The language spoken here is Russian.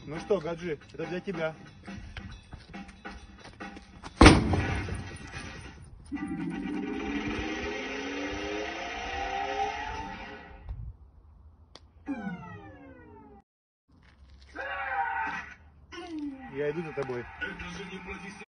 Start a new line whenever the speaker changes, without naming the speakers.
Ну что, Гаджи, это для тебя. Я иду за тобой.